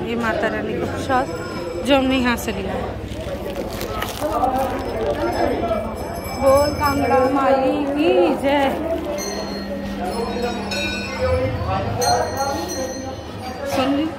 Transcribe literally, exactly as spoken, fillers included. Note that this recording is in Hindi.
ये माता रानी का प्रसाद जो हमने यहाँ से लिया है। बोल कांगड़ा माई की जय। सुन ली